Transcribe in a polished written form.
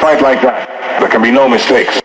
fight like that, there can be no mistakes.